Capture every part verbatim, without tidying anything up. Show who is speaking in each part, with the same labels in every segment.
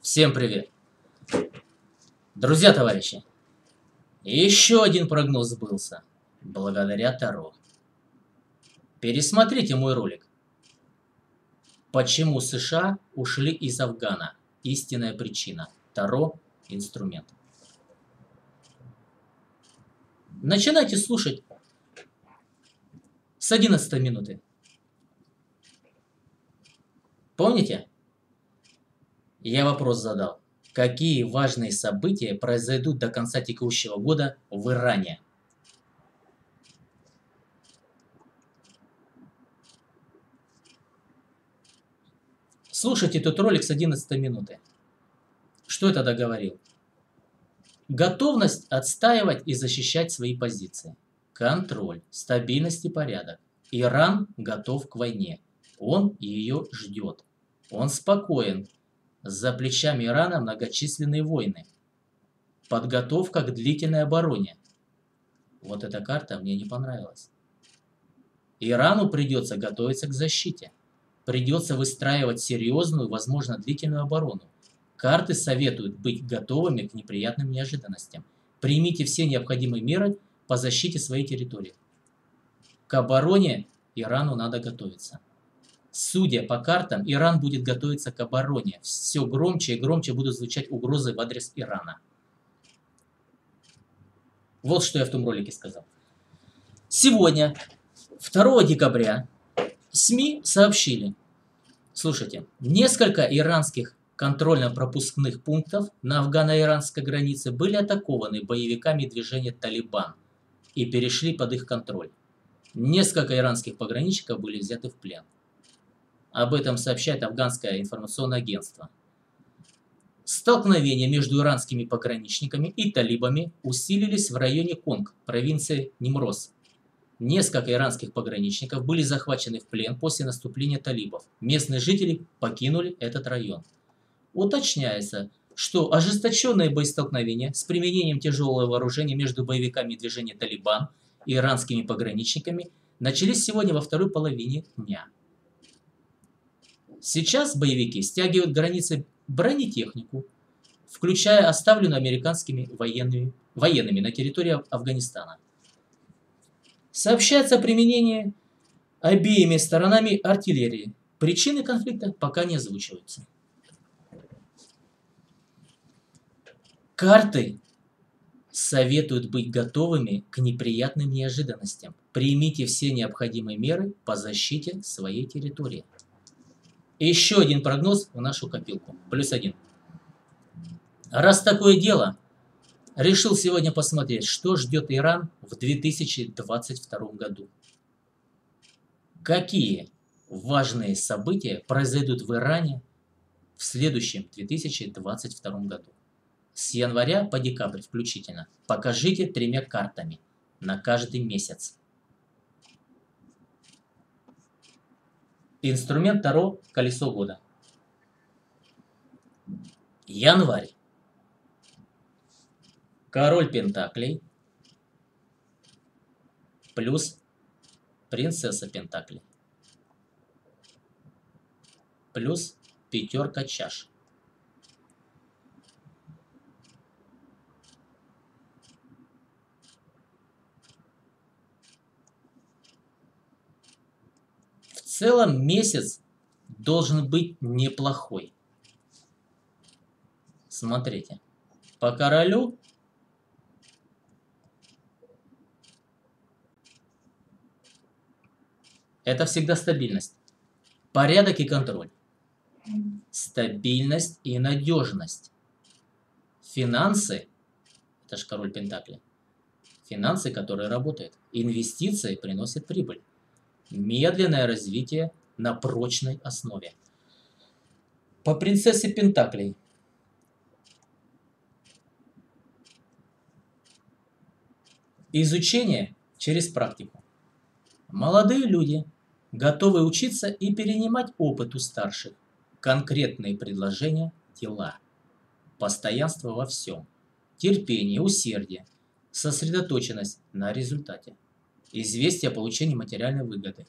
Speaker 1: Всем привет! Друзья, товарищи, еще один прогноз сбылся, благодаря Таро. Пересмотрите мой ролик. Почему США ушли из Афгана? Истинная причина. Таро – инструмент. Начинайте слушать с одиннадцатой минуты. Помните? Я вопрос задал. Какие важные события произойдут до конца текущего года в Иране? Слушайте тот ролик с одиннадцатой минуты. Что я тогда говорил? Готовность отстаивать и защищать свои позиции. Контроль, стабильность и порядок. Иран готов к войне. Он ее ждет. Он спокоен. За плечами Ирана многочисленные войны. Подготовка к длительной обороне. Вот эта карта мне не понравилась. Ирану придется готовиться к защите. Придется выстраивать серьезную, возможно, длительную оборону. Карты советуют быть готовыми к неприятным неожиданностям. Примите все необходимые меры по защите своей территории. К обороне Ирану надо готовиться. Судя по картам, Иран будет готовиться к обороне. Все громче и громче будут звучать угрозы в адрес Ирана. Вот что я в том ролике сказал. Сегодня, второго декабря, СМИ сообщили. Слушайте, несколько иранских контрольно-пропускных пунктов на афгано-иранской границе были атакованы боевиками движения «Талибан» и перешли под их контроль. Несколько иранских пограничников были взяты в плен. Об этом сообщает афганское информационное агентство. Столкновения между иранскими пограничниками и талибами усилились в районе Конг, провинции Нимроз. Несколько иранских пограничников были захвачены в плен после наступления талибов. Местные жители покинули этот район. Уточняется, что ожесточенные боестолкновения с применением тяжелого вооружения между боевиками движения «Талибан» и иранскими пограничниками начались сегодня во второй половине дня. Сейчас боевики стягивают границы бронетехнику, включая оставленную американскими военными, военными на территории Афганистана. Сообщается о применении обеими сторонами артиллерии. Причины конфликта пока не озвучиваются. Карты советуют быть готовыми к неприятным неожиданностям. Примите все необходимые меры по защите своей территории. Еще один прогноз в нашу копилку. Плюс один. Раз такое дело, решил сегодня посмотреть, что ждет Иран в две тысячи двадцать втором году. Какие важные события произойдут в Иране в следующем две тысячи двадцать втором году. С января по декабрь включительно. Покажите тремя картами на каждый месяц. Инструмент Таро – колесо года. Январь. Король Пентаклей плюс принцесса Пентаклей плюс пятерка чаш. В целом месяц должен быть неплохой. Смотрите, по королю это всегда стабильность, порядок и контроль. Стабильность и надежность. Финансы, это же король Пентаклей, финансы, которые работают. Инвестиции приносят прибыль. Медленное развитие на прочной основе. По принцессе Пентаклей. Изучение через практику. Молодые люди готовы учиться и перенимать опыт у старших. Конкретные предложения, дела. Постоянство во всем. Терпение, усердие. Сосредоточенность на результате. Известие о получении материальной выгоды.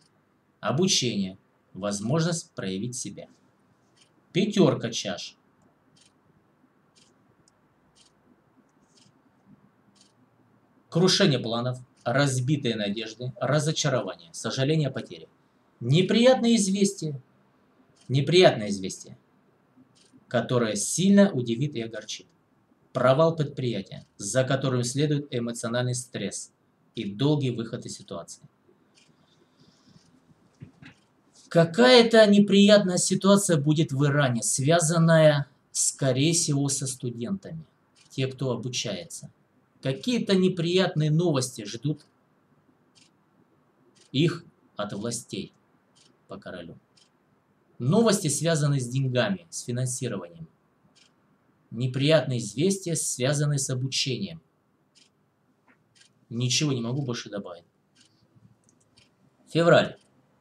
Speaker 1: Обучение. Возможность проявить себя. Пятерка чаш. крушение планов, разбитые надежды, разочарование, сожаление о потере. Неприятные известия, неприятное известие, которое сильно удивит и огорчит. Провал предприятия, за которым следует эмоциональный стресс и долгий выход из ситуации. Какая-то неприятная ситуация будет в Иране, связанная, скорее всего, со студентами, те, кто обучается. Какие-то неприятные новости ждут их от властей по королю. Новости связаны с деньгами, с финансированием. Неприятные известия связаны с обучением. Ничего не могу больше добавить. Февраль.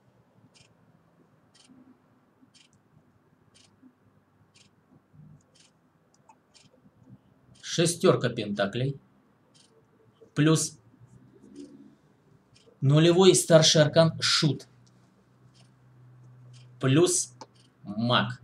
Speaker 1: Шестерка пентаклей. Плюс нулевой старший аркан шут. Плюс маг.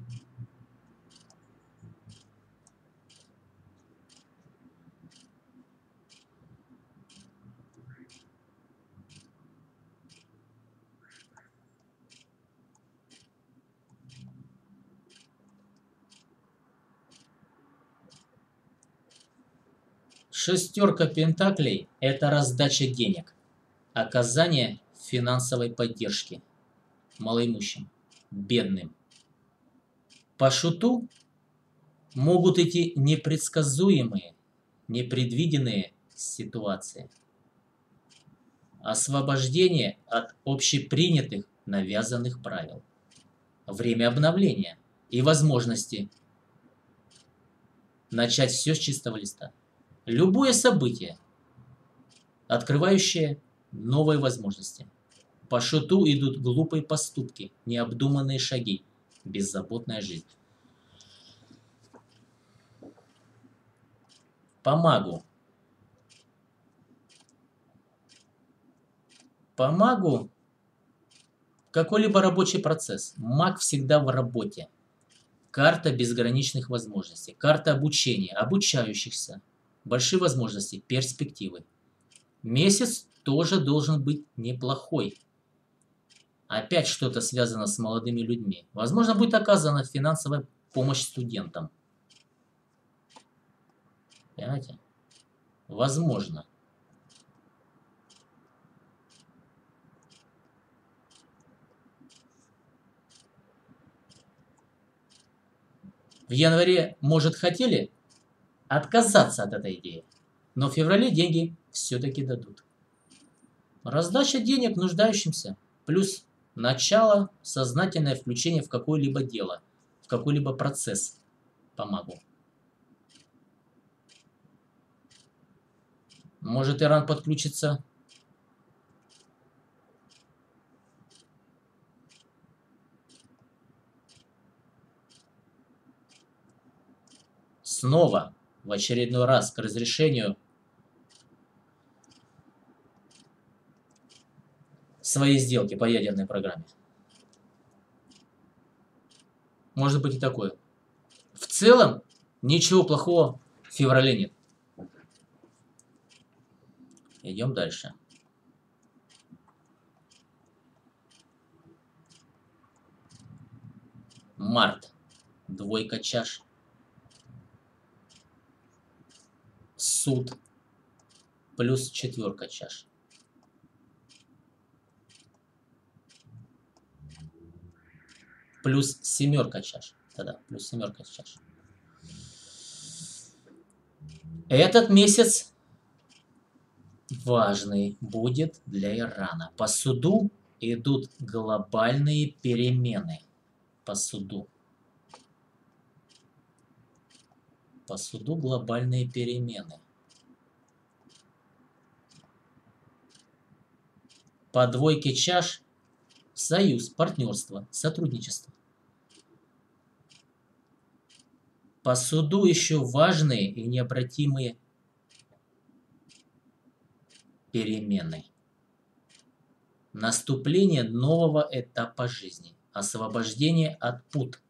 Speaker 1: Шестерка пентаклей – это раздача денег, оказание финансовой поддержки малоимущим, бедным. По шуту могут идти непредсказуемые, непредвиденные ситуации. Освобождение от общепринятых навязанных правил. Время обновления и возможности начать все с чистого листа. Любое событие, открывающее новые возможности. По шуту идут глупые поступки, необдуманные шаги, беззаботная жизнь. По магу. По магу какой-либо рабочий процесс. Маг всегда в работе. Карта безграничных возможностей. Карта обучения, обучающихся. Большие возможности, перспективы. Месяц тоже должен быть неплохой. Опять что-то связано с молодыми людьми. Возможно, будет оказана финансовая помощь студентам. Понимаете? Возможно. В январе, может, хотели отказаться от этой идеи, но в феврале деньги все-таки дадут. Раздача денег нуждающимся, плюс начало, сознательное включение в какое-либо дело, в какой-либо процесс по магу. Может, Иран подключится снова, в очередной раз, к разрешению своей сделки по ядерной программе. Может быть и такое. В целом, ничего плохого в феврале нет. Идем дальше. Март. Двойка чаш. Суд. Плюс четверка чаш. Плюс семерка чаш. Тогда плюс семерка чаш. Этот месяц важный будет для Ирана. По суду идут глобальные перемены. По суду. По суду глобальные перемены. По двойке чаш союз, партнерство, сотрудничество. По суду еще важные и необратимые перемены. Наступление нового этапа жизни. Освобождение от пут.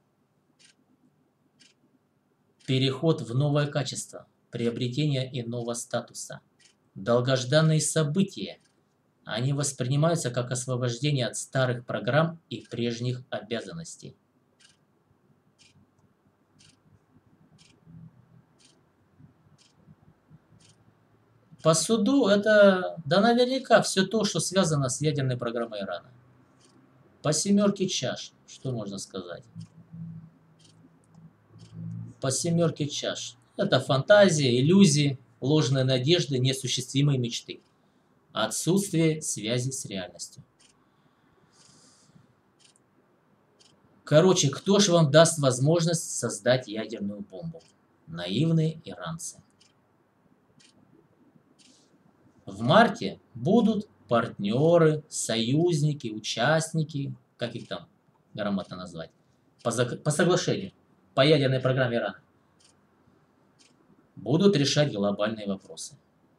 Speaker 1: Переход в новое качество. Приобретение иного статуса. долгожданные события. Они воспринимаются как освобождение от старых программ и прежних обязанностей. По суду это, да наверняка, все то, что связано с ядерной программой Ирана. По семерке чаш, что можно сказать? По семерке чаш. Это фантазия, иллюзии, ложные надежды, неосуществимые мечты. Отсутствие связи с реальностью. Короче, кто же вам даст возможность создать ядерную бомбу? Наивные иранцы. В марте будут партнеры, союзники, участники, как их там грамотно назвать, по, по соглашению, по ядерной программе Ирана. Будут решать глобальные вопросы.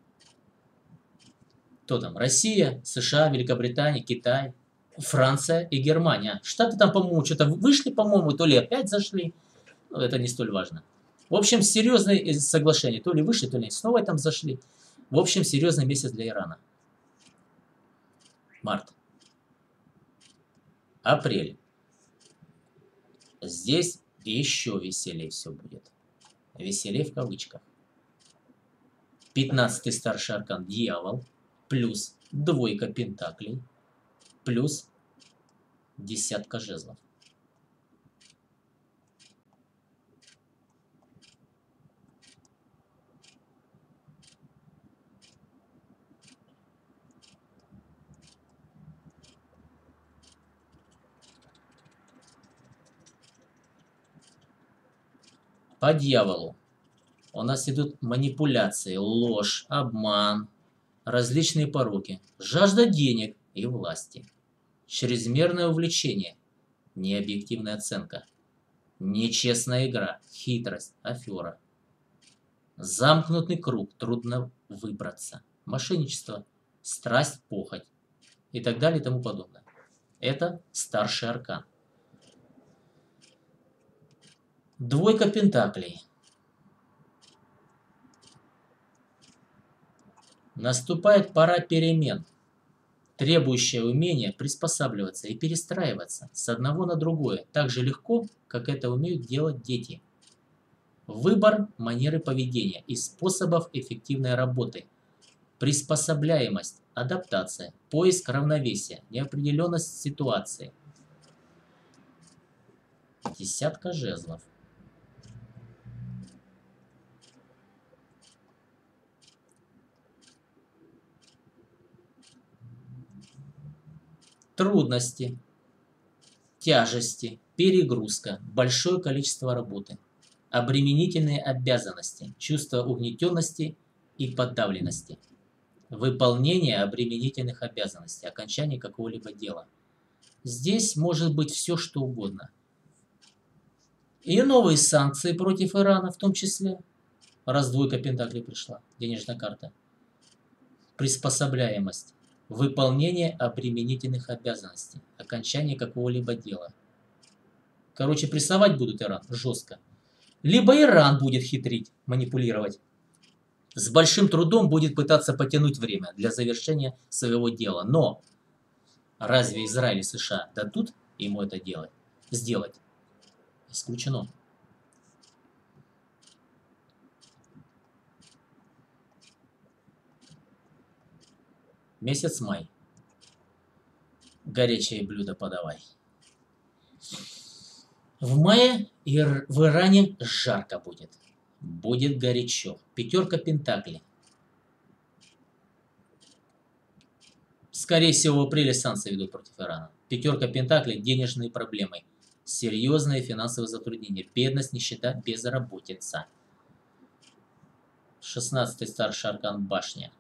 Speaker 1: Кто там? Россия, США, Великобритания, Китай, Франция и Германия. Штаты там, по-моему, что-то вышли, по-моему, то ли опять зашли. Но это не столь важно. В общем, серьезные соглашения. То ли вышли, то ли снова там зашли. В общем, серьезный месяц для Ирана. Март. Апрель. Здесь еще веселее все будет. Веселее в кавычках. Пятнадцатый старший аркан дьявол. Плюс двойка пентаклей. Плюс десятка жезлов. По дьяволу у нас идут манипуляции, ложь, обман, различные пороки, жажда денег и власти, чрезмерное увлечение, необъективная оценка, нечестная игра, хитрость, афера, замкнутый круг, трудно выбраться, мошенничество, страсть, похоть и так далее и тому подобное. Это старший аркан. Двойка пентаклей. Наступает пора перемен, требующая умения приспосабливаться и перестраиваться с одного на другое так же легко, как это умеют делать дети. Выбор манеры поведения и способов эффективной работы, приспособляемость, адаптация, поиск равновесия, неопределенность ситуации. Десятка жезлов. Трудности, тяжести, перегрузка, большое количество работы, обременительные обязанности, чувство угнетенности и подавленности, выполнение обременительных обязанностей, окончание какого-либо дела. Здесь может быть все, что угодно. И новые санкции против Ирана в том числе, раз двойка пентаклей пришла, денежная карта. Приспособляемость. Выполнение обременительных обязанностей, окончание какого-либо дела. Короче, прессовать будут Иран жестко. Либо Иран будет хитрить, манипулировать. С большим трудом будет пытаться потянуть время для завершения своего дела. Но разве Израиль и США дадут ему это делать, сделать? Исключено. Месяц май. Горячее блюдо подавай. В мае в Иране жарко будет. Будет горячо. Пятерка пентаклей. Скорее всего, в апреле санкции ведут против Ирана. Пятерка пентаклей, денежные проблемы. Серьезные финансовые затруднения. Бедность, нищета, безработица. шестнадцатый старший аркан башня.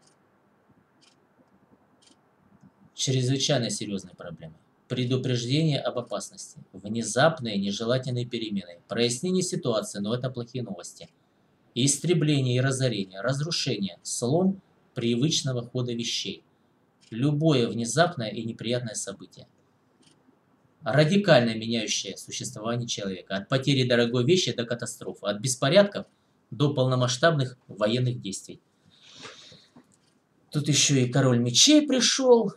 Speaker 1: Чрезвычайно серьезные проблемы. Предупреждение об опасности. Внезапные нежелательные перемены. Прояснение ситуации, но это плохие новости. Истребление и разорение. Разрушение. Слом привычного хода вещей. Любое внезапное и неприятное событие. Радикально меняющее существование человека. От потери дорогой вещи до катастрофы. От беспорядков до полномасштабных военных действий. Тут еще и король мечей пришел.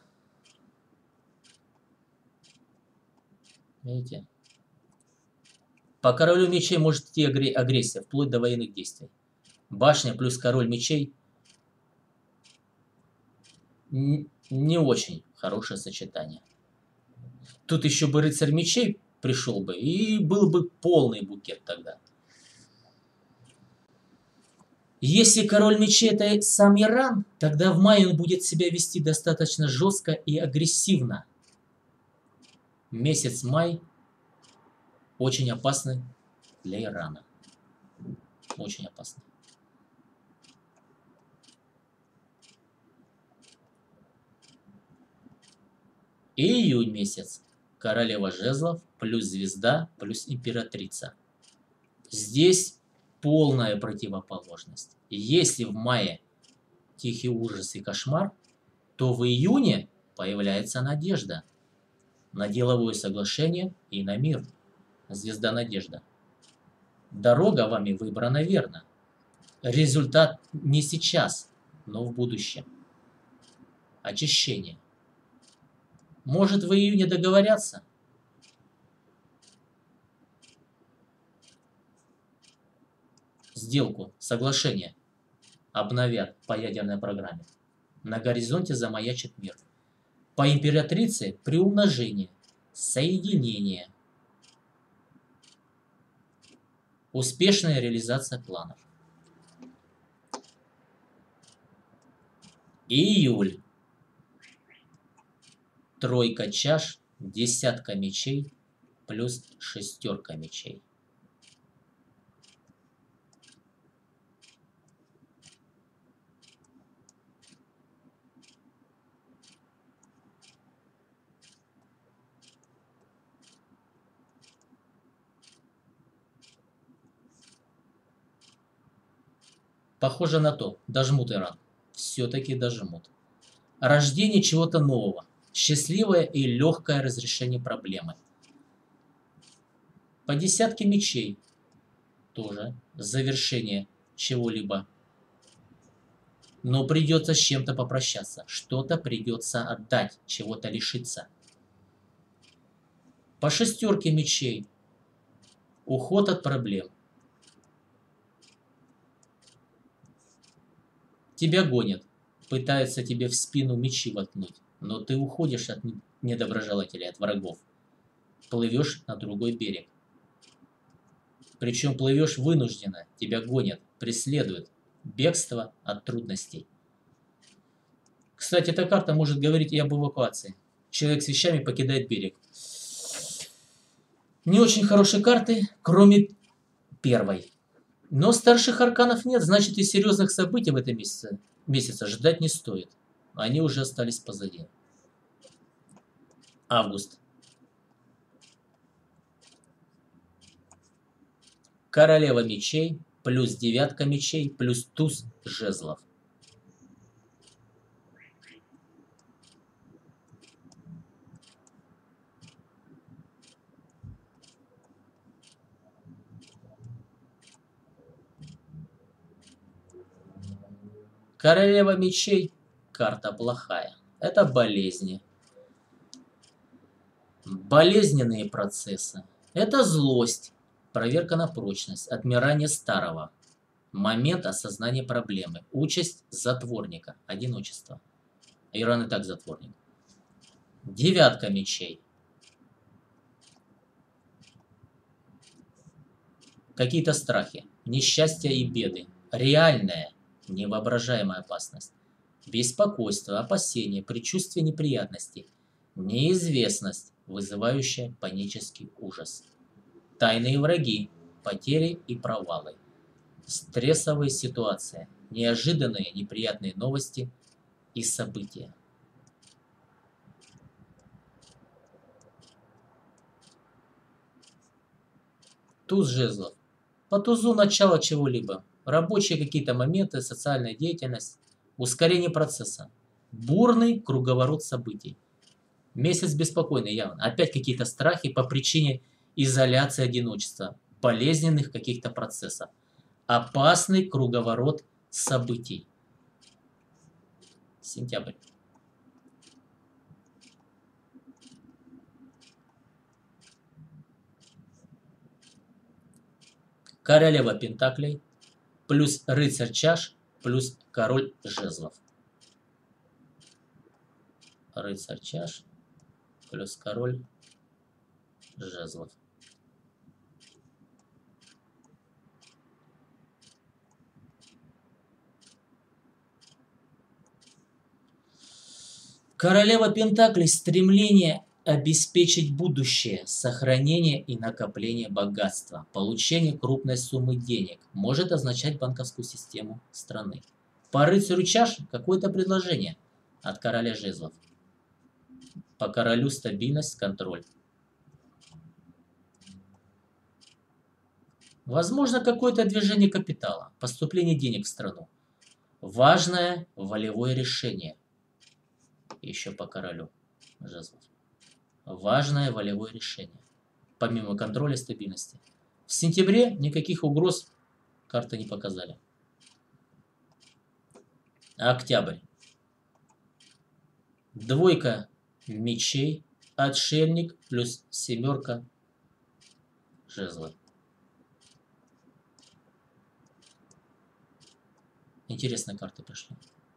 Speaker 1: Видите? По королю мечей может идти агрессия, вплоть до военных действий. Башня плюс король мечей не очень хорошее сочетание. Тут еще бы рыцарь мечей пришел бы, и был бы полный букет тогда. Если король мечей это сам Иран, тогда в мае он будет себя вести достаточно жестко и агрессивно. Месяц май очень опасный для Ирана. Очень опасный. И июнь месяц. Королева жезлов плюс звезда плюс императрица. Здесь полная противоположность. Если в мае тихий ужас и кошмар, то в июне появляется надежда на деловое соглашение и на мир. Звезда надежда. Дорога вами выбрана верно. Результат не сейчас, но в будущем. Очищение. Может, в июне договорятся? Сделку, соглашение обновят по ядерной программе. На горизонте замаячит мир. По императрице приумножение, соединение, успешная реализация планов. Июль. Тройка чаш, десятка мечей плюс шестерка мечей. Похоже на то, дожмут Иран. Все-таки дожмут. Рождение чего-то нового. Счастливое и легкое разрешение проблемы. По десятке мечей тоже завершение чего-либо. Но придется с чем-то попрощаться. Что-то придется отдать, чего-то лишиться. По шестерке мечей уход от проблем. Тебя гонят, пытаются тебе в спину мечи воткнуть, но ты уходишь от недоброжелателей, от врагов. Плывешь на другой берег. Причем плывешь вынужденно, тебя гонят, преследуют. Бегство от трудностей. Кстати, эта карта может говорить и об эвакуации. Человек с вещами покидает берег. Не очень хорошие карты, кроме первой. Но старших арканов нет, значит и серьезных событий в этом месяце, месяце ждать не стоит. Они уже остались позади. Август. Королева мечей, плюс девятка мечей, плюс туз жезлов. Королева мечей, карта плохая. Это болезни. Болезненные процессы. Это злость, проверка на прочность, отмирание старого. Момент осознания проблемы. Участь затворника, одиночество. Иран и так затворник. Девятка мечей. Какие-то страхи, несчастья и беды. Реальная, невоображаемая опасность. Беспокойство, опасение, предчувствие неприятностей. Неизвестность, вызывающая панический ужас. Тайные враги, потери и провалы. Стрессовые ситуации, неожиданные неприятные новости и события. Туз жезлов. По тузу начало чего-либо. Рабочие какие-то моменты, социальная деятельность, ускорение процесса. Бурный круговорот событий. Месяц беспокойный явно. Опять какие-то страхи по причине изоляции, одиночества, болезненных каких-то процессов. Опасный круговорот событий. Сентябрь. Королева пентаклей плюс рыцарь чаш плюс король жезлов. Рыцарь чаш плюс король жезлов. Королева пентаклей — стремление обеспечить будущее, сохранение и накопление богатства. Получение крупной суммы денег может означать банковскую систему страны. По рыцарю чаш какое-то предложение от короля жезлов. По королю стабильность, контроль. Возможно, какое-то движение капитала, поступление денег в страну. Важное волевое решение. Еще по королю жезлов. Важное волевое решение. Помимо контроля стабильности. В сентябре никаких угроз карты не показали. Октябрь. Двойка мечей, отшельник плюс семерка жезлов. Интересные карты пришли.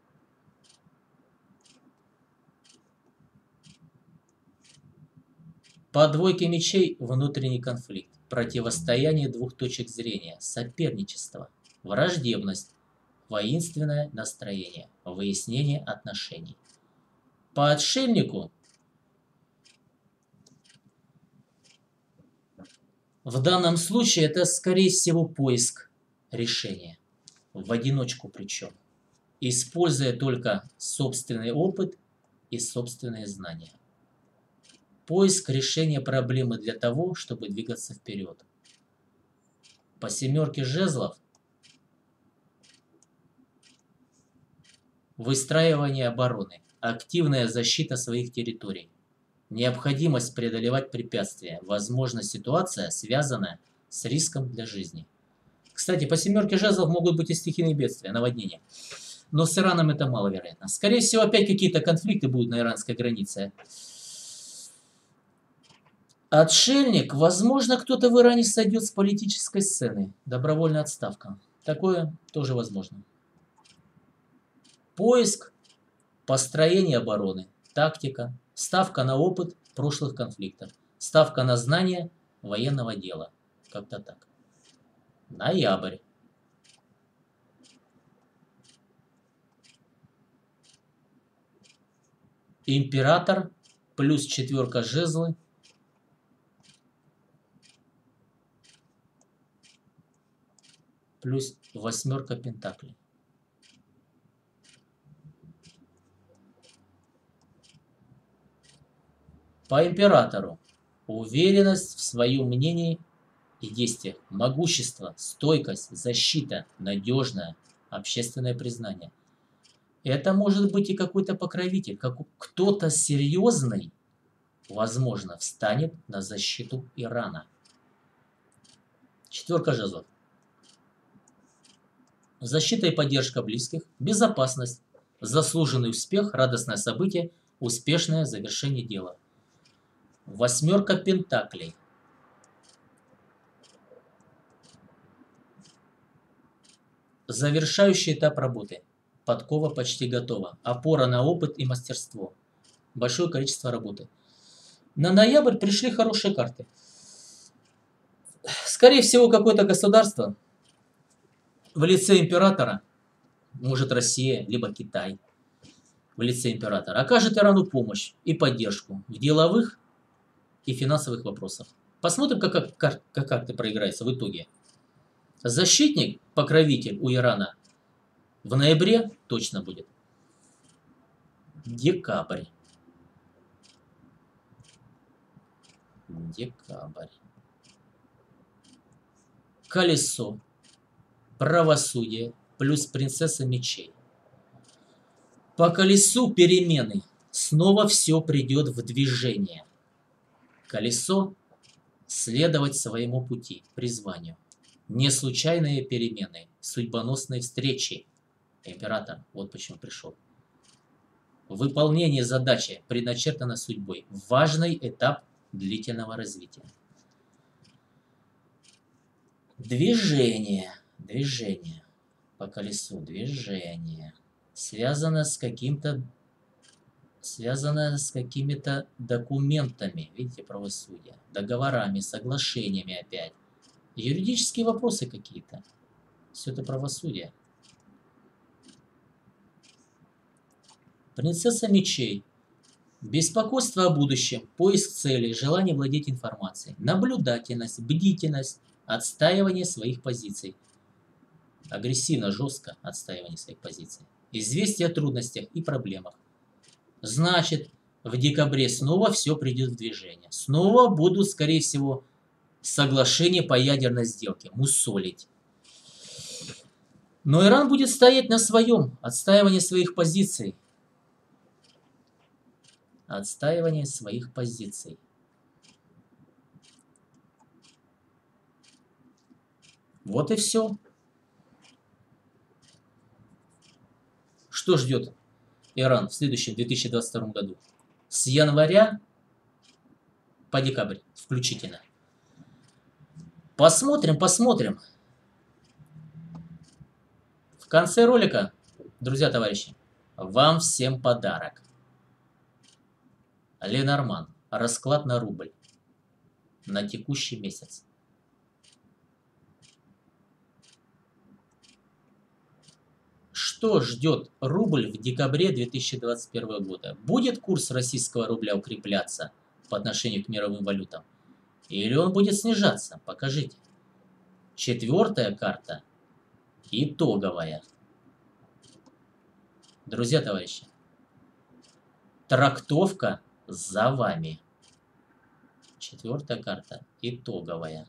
Speaker 1: По двойке мечей внутренний конфликт, противостояние двух точек зрения, соперничество, враждебность, воинственное настроение, выяснение отношений. По отшельнику в данном случае это, скорее всего, поиск решения. В одиночку причем. Используя только собственный опыт и собственные знания. Поиск решения проблемы для того, чтобы двигаться вперед. По семерке жезлов выстраивание обороны, активная защита своих территорий, необходимость преодолевать препятствия, возможно, ситуация, связанная с риском для жизни. Кстати, по семерке жезлов могут быть и стихийные бедствия, наводнения. Но с Ираном это маловероятно. Скорее всего, опять какие-то конфликты будут на иранской границе. Отшельник. Возможно, кто-то в Иране сойдет с политической сцены. Добровольная отставка. Такое тоже возможно. Поиск, построение обороны, тактика, ставка на опыт прошлых конфликтов, ставка на знания военного дела. Как-то так. Ноябрь. Император плюс четверка жезлы плюс восьмерка пентаклей. По императору уверенность в своем мнении и действиях, могущество, стойкость, защита, надежное, общественное признание. Это может быть и какой-то покровитель, как кто-то серьезный, возможно, встанет на защиту Ирана. Четверка жезлов. Защита и поддержка близких, безопасность, заслуженный успех, радостное событие, успешное завершение дела. Восьмерка пентаклей. Завершающий этап работы. Подкова почти готова. Опора на опыт и мастерство. Большое количество работы. На ноябрь пришли хорошие карты. Скорее всего, какое-то государство в лице императора, может Россия, либо Китай, в лице императора, окажет Ирану помощь и поддержку в деловых и финансовых вопросах. Посмотрим, как, как, как карты проиграются в итоге. Защитник, покровитель у Ирана в ноябре точно будет. Декабрь. Декабрь. Колесо. Правосудие плюс принцесса мечей. По колесу перемены. Снова все придет в движение. Колесо — следовать своему пути, призванию. Не случайные перемены, судьбоносные встречи. Император, вот почему пришел. Выполнение задачи предначертано судьбой. Важный этап длительного развития. Движение. Движение. По колесу. Движение. Связано с каким-то... Связано с какими-то документами. Видите, правосудие. Договорами, соглашениями опять. Юридические вопросы какие-то. Все это правосудие. Принцесса мечей. Беспокойство о будущем, поиск целей, желание владеть информацией, наблюдательность, бдительность, отстаивание своих позиций. Агрессивно, жестко отстаивание своих позиций. Известие о трудностях и проблемах. Значит, в декабре снова все придет в движение. Снова будут, скорее всего, соглашения по ядерной сделке. Мусолить. Но Иран будет стоять на своем, отстаивании своих позиций. Отстаивание своих позиций. Вот и все. Что ждет Иран в следующем две тысячи двадцать втором году? С января по декабрь включительно. Посмотрим, посмотрим. В конце ролика, друзья, товарищи, вам всем подарок. Ленорман. Расклад на рубль. На текущий месяц. Что ждет рубль в декабре две тысячи двадцать первого года? Будет курс российского рубля укрепляться по отношению к мировым валютам? Или он будет снижаться? Покажите. Четвертая карта. Итоговая. Друзья, товарищи. Трактовка за вами. Четвертая карта. Итоговая.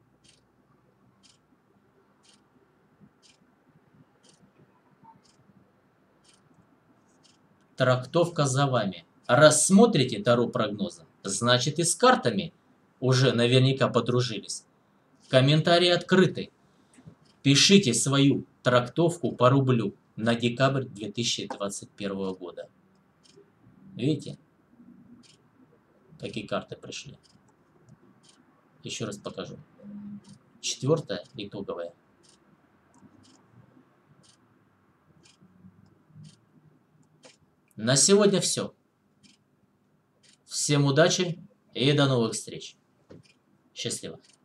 Speaker 1: Трактовка за вами. Рассмотрите Таро прогноза. Значит, и с картами уже наверняка подружились. Комментарии открыты. Пишите свою трактовку по рублю на декабрь две тысячи двадцать первого года. Видите? Какие карты пришли. Еще раз покажу. Четвертая итоговая. На сегодня все. Всем удачи и до новых встреч. Счастливо.